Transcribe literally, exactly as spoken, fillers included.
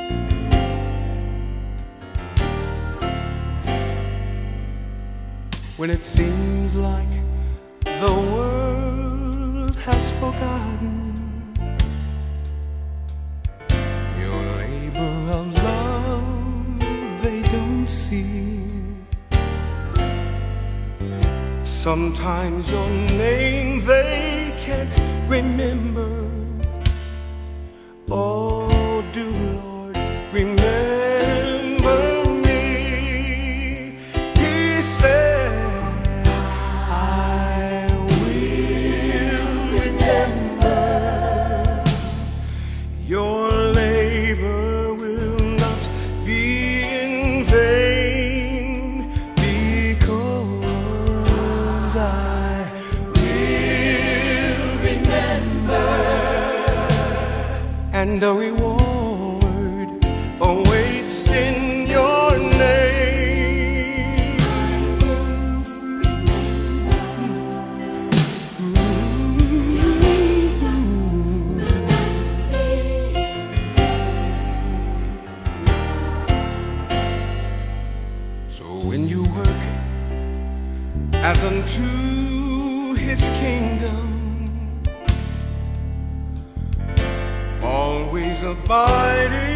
When it seems like the world has forgotten your labor of love, they don't see. Sometimes your name they can't remember. Oh, do Lord, remember me. He said, I will remember. Your labor will not be in vain, because I will remember. And a reward awaits in your name. So when you work as unto His kingdom, always abiding